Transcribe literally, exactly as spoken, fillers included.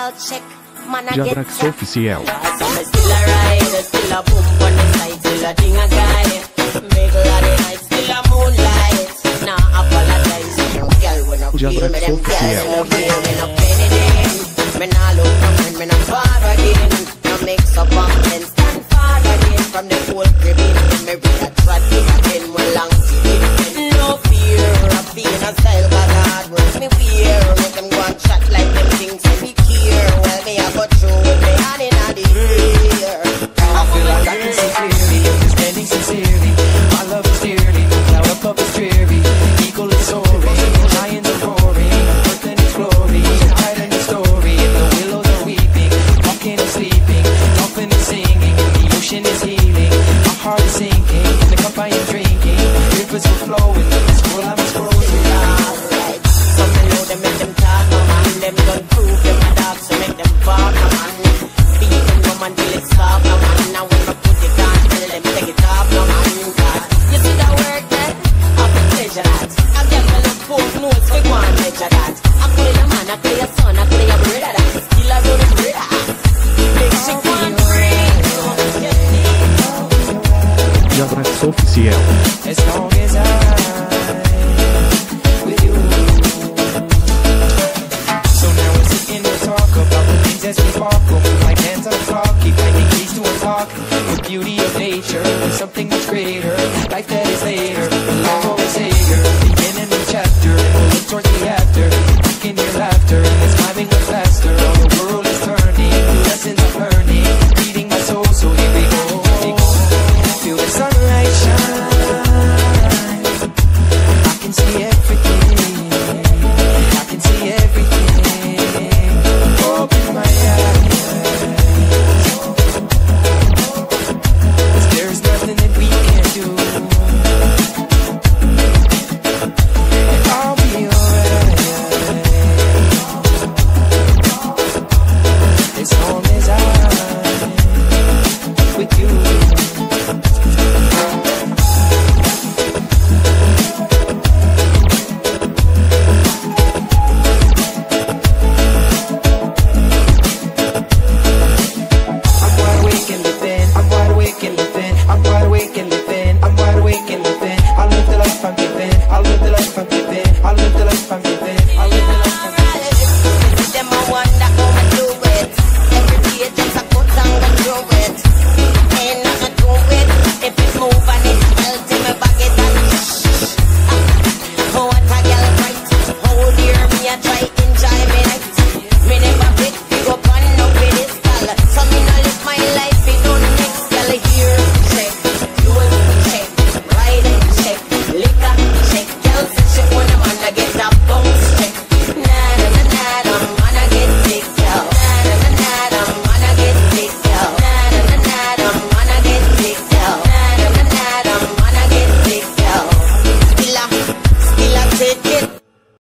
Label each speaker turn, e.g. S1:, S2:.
S1: well check. Man, I get
S2: Jabrax Oficial.
S1: Still a ride, still a boom on the side, still a thing a guy. Make a lot of nights, still a moonlight. Nah, apologize, girl, when I feel me, them girls no feel me, no penny them. Me nah look no friend, me no far again. No mix up on men, stand far again. From the whole cribbing, me read a trot again, we long skin. No fear of being a style, but hard work me fear. Make them go and chat like them things and be care. Well, me I go through with me hand in the ear.
S3: I feel like I can see clearly, understanding sincerely. My love is dearly, cloud above is dreary. Eagle is soaring, lions are roaring. Earth and its glory, hide in the story. The willows are weeping, walking and sleeping. Dolphin is singing, the ocean is healing. My heart is sinking, in the cup I am drinking. Rivers are flowing, the scroll I'm exposing.
S1: Alright, some know them make them talk, no man. Them don't prove them a dog, so make them bark, no man. Beat them come until it's soft, no man. Now when I put it on, tell them take it off, no man. You see that work there? I've been pleasure that. I get my little both notes, we go and measure that. I clear your man, I clear your son, I clear your brother that. Still I do the brother. Make she go and bring.
S2: Jabrax Oficial.
S3: As long as I with you. So now we're sitting to talk about the things that we sparkle. Like hands on the clock, keep finding keys to unlock the beauty of nature and something much greater. Life that is later, love always later. Beginning a chapter, and we'll look towards the after.